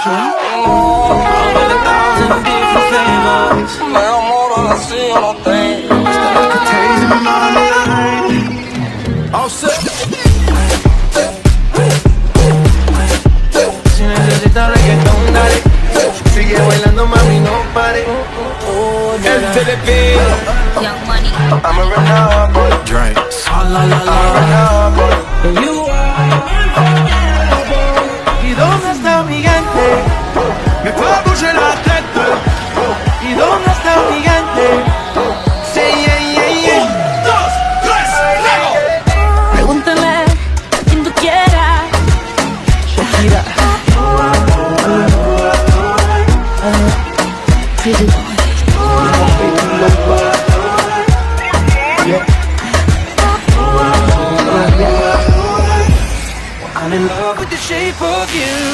Me enamoro así, no te. Si necesitas reggaetón, dale. Sigue bailando, mami, no pare. El telepil. Young Money. I'm a runner boy. Drink. I'm a runner boy. And you are. ¿Y dónde está mi gente? Me fue a bouger la tête. ¿Y dónde está mi gente? Say yeah, yeah, yeah. Dos, tres, luego. Pregúntale a quien tú quieras. Shakira. Pretty boy. I'm in love with the shape of you.